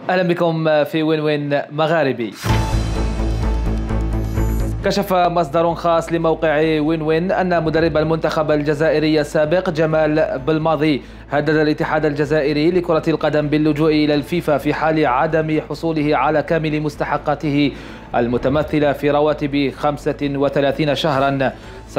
أهلا بكم في وين وين مغاربي. كشف مصدر خاص لموقع وين وين أن مدرب المنتخب الجزائري السابق جمال بالماضي هدد الاتحاد الجزائري لكرة القدم باللجوء إلى الفيفا في حال عدم حصوله على كامل مستحقاته المتمثلة في رواتب 35 شهرا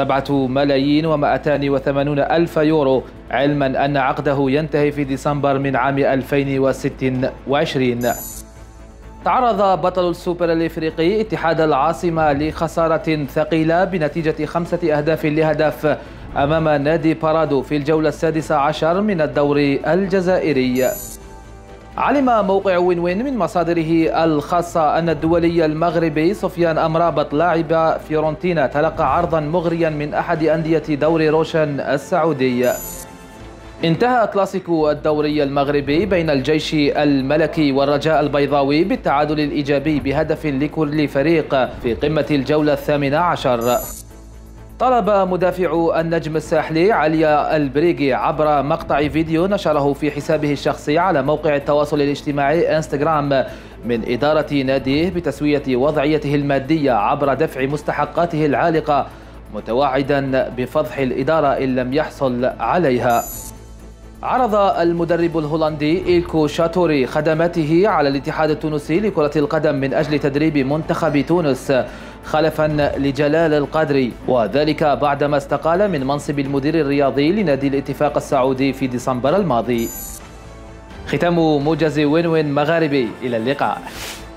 7,280,000 يورو، علما أن عقده ينتهي في ديسمبر من عام 2026. تعرض بطل السوبر الإفريقي اتحاد العاصمة لخسارة ثقيلة بنتيجة 5 أهداف لهدف أمام نادي بارادو في الجولة 16 من الدوري الجزائري. علم موقع وين وين من مصادره الخاصة أن الدولي المغربي سفيان أمرابط لاعب فيورنتينا تلقى عرضا مغريا من أحد أندية دوري روشن السعودي. انتهى كلاسيكو الدوري المغربي بين الجيش الملكي والرجاء البيضاوي بالتعادل الإيجابي بهدف لكل فريق في قمة الجولة 18. طلب مدافع النجم الساحلي علي البريغي عبر مقطع فيديو نشره في حسابه الشخصي على موقع التواصل الاجتماعي انستغرام من إدارة ناديه بتسوية وضعيته المادية عبر دفع مستحقاته العالقة، متوعدا بفضح الإدارة إن لم يحصل عليها. عرض المدرب الهولندي إيلكو شاتوري خدماته على الاتحاد التونسي لكرة القدم من أجل تدريب منتخب تونس خلفا لجلال القدري، وذلك بعدما استقال من منصب المدير الرياضي لنادي الاتفاق السعودي في ديسمبر الماضي. ختام موجز وين وين مغاربي، إلى اللقاء.